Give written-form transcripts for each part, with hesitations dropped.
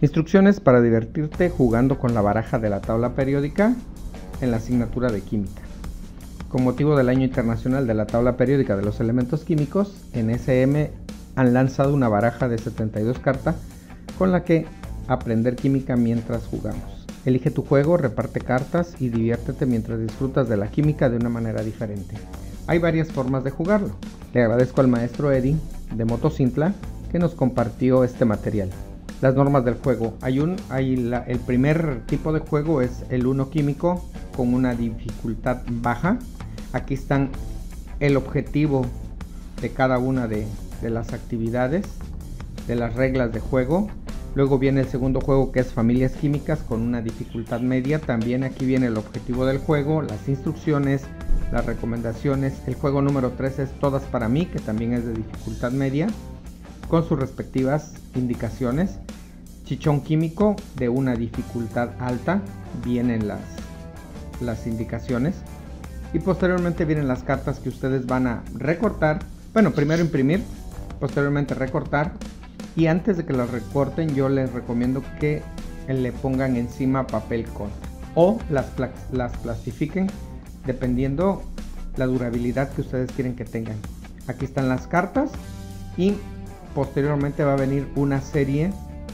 Instrucciones para divertirte jugando con la baraja de la tabla periódica en la asignatura de Química. Con motivo del Año Internacional de la Tabla Periódica de los Elementos Químicos, en SM han lanzado una baraja de 72 cartas con la que aprender química mientras jugamos. Elige tu juego, reparte cartas y diviértete mientras disfrutas de la química de una manera diferente. Hay varias formas de jugarlo. Le agradezco al maestro Eddie de Motocintla que nos compartió este material. Las normas del juego. El primer tipo de juego es el 1 químico con una dificultad baja. Aquí están el objetivo de cada una de las actividades, de las reglas de juego. Luego viene el segundo juego, que es familias químicas con una dificultad media. También aquí viene el objetivo del juego, las instrucciones, las recomendaciones. El juego número 3 es todas para mí, que también es de dificultad media, con sus respectivas indicaciones. Chichón químico de una dificultad alta, vienen las indicaciones. Y posteriormente vienen las cartas que ustedes van a recortar. Bueno, primero imprimir, posteriormente recortar. Y antes de que las recorten, yo les recomiendo que le pongan encima papel contra o las plastifiquen, dependiendo la durabilidad que ustedes quieren que tengan. Aquí están las cartas y posteriormente va a venir una serie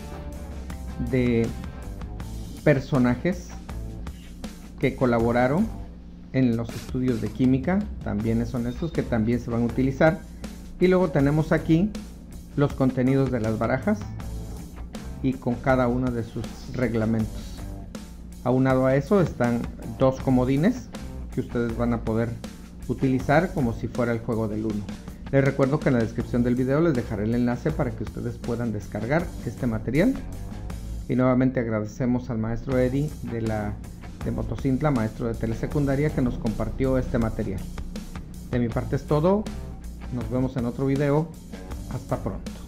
de personajes que colaboraron en los estudios de química. También son estos que también se van a utilizar. Y luego tenemos aquí los contenidos de las barajas y con cada uno de sus reglamentos. Aunado a eso están dos comodines que ustedes van a poder utilizar como si fuera el juego del 1. Les recuerdo que en la descripción del video les dejaré el enlace para que ustedes puedan descargar este material. Y nuevamente agradecemos al maestro Eddie de Motocintla, maestro de telesecundaria, que nos compartió este material. De mi parte es todo. Nos vemos en otro video. Hasta pronto.